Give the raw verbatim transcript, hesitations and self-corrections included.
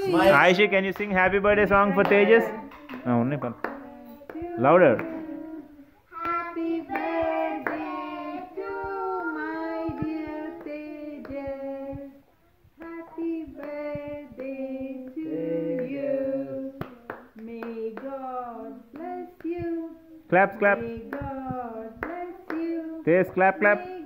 Aishi, can you sing happy birthday song for Tejas? No, only one. Louder. Happy birthday to my dear Tejas. Happy birthday to you. May God bless you. Clap, clap. May God bless you. Tejas, clap, clap.